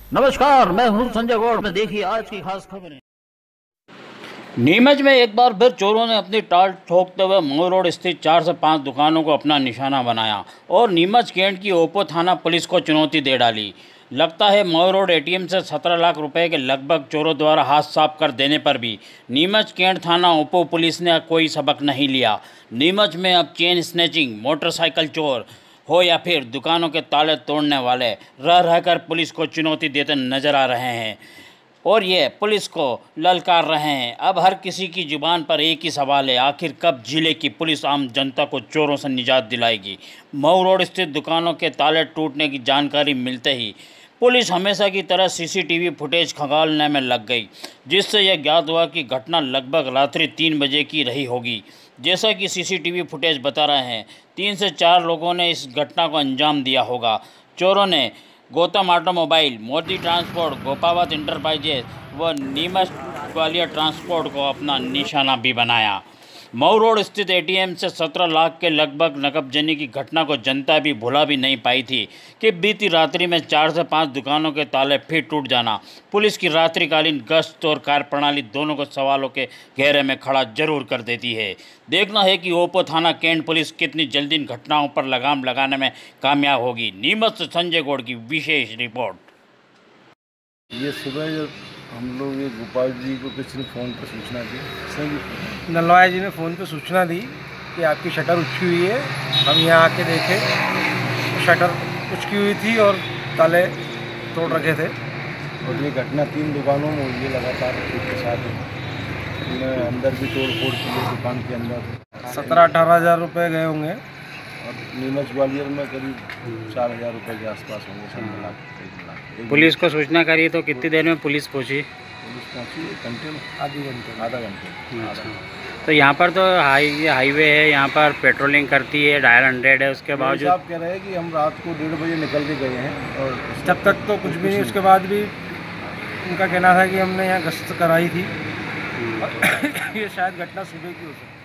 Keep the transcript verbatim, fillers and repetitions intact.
नमस्कार, मैं हूं संजय गौड़ में। देखिए आज की खास खबरें। नीमच में एक बार फिर चोरों ने अपनी टाल ठोकते हुए मऊ रोड स्थित चार से पाँच दुकानों को अपना निशाना बनाया और नीमच कैंट की ओपो थाना पुलिस को चुनौती दे डाली। लगता है मऊ रोड एटीएम से सत्रह लाख रुपए के लगभग चोरों द्वारा हाथ साफ कर देने पर भी नीमच कैंट थाना ओपो पुलिस ने कोई सबक नहीं लिया। नीमच में अब चेन स्नैचिंग, मोटरसाइकिल चोर हो या फिर दुकानों के ताले तोड़ने वाले रह रहकर पुलिस को चुनौती देते नजर आ रहे हैं और ये पुलिस को ललकार रहे हैं। अब हर किसी की जुबान पर एक ही सवाल है, आखिर कब जिले की पुलिस आम जनता को चोरों से निजात दिलाएगी। मऊ रोड स्थित दुकानों के ताले टूटने की जानकारी मिलते ही पुलिस हमेशा की तरह सीसीटीवी फुटेज खंगालने में लग गई, जिससे यह ज्ञात हुआ कि घटना लगभग रात्रि तीन बजे की रही होगी। जैसा कि सीसीटीवी फुटेज बता रहे हैं, तीन से चार लोगों ने इस घटना को अंजाम दिया होगा। चोरों ने Gautam automobile, Modi transport, Gopawat enterprises व नीमच ग्वालियर ट्रांसपोर्ट को अपना निशाना भी बनाया। मऊ रोड स्थित एटीएम से सत्रह लाख के लगभग नकबजनी की घटना को जनता भी भुला भी नहीं पाई थी कि बीती रात्रि में चार से पाँच दुकानों के ताले फिर टूट जाना पुलिस की रात्रिकालीन गश्त और कार्यप्रणाली दोनों को सवालों के घेरे में खड़ा जरूर कर देती है। देखना है कि ओपो थाना कैंट पुलिस कितनी जल्दी इन घटनाओं पर लगाम लगाने में कामयाब होगी। नीमच से संजय गौड़ की विशेष रिपोर्ट। ये सुबह जब हम लोग ये गोपाल जी को किसी ने फ़ोन पर सूचना दी, नलवाया जी ने फ़ोन पे सूचना दी कि आपकी शटर उचकी हुई है। हम यहाँ आके देखे तो शटर उचकी हुई थी और ताले तोड़ रखे थे। और ये घटना तीन दुकानों में हुई है लगातार के साथ। इनमें अंदर भी तोड़ फोड़ की है, दुकान के अंदर सत्रह अठारह हज़ार रुपये गए होंगे और नीमच ग्वालियर में करीब चार हज़ार रुपये के आसपास होंगे, सत्रह लाख लाख। पुलिस को सूचना करी तो कितनी देर में पुलिस पहुंची? पुलिस पहुंची एक घंटे में, आधी घंटे आधा घंटे आधा तो यहाँ पर तो हाई हाईवे है, यहाँ पर पेट्रोलिंग करती है, डायल हंड्रेड है, उसके बावजूद आप कह रहे हैं कि हम रात को डेढ़ बजे निकल के गए हैं और जब तक तो कुछ भी नहीं। उसके बाद भी उनका कहना था कि हमने यहाँ गश्त कराई थी। ये शायद घटना सुबह की हो सकती है।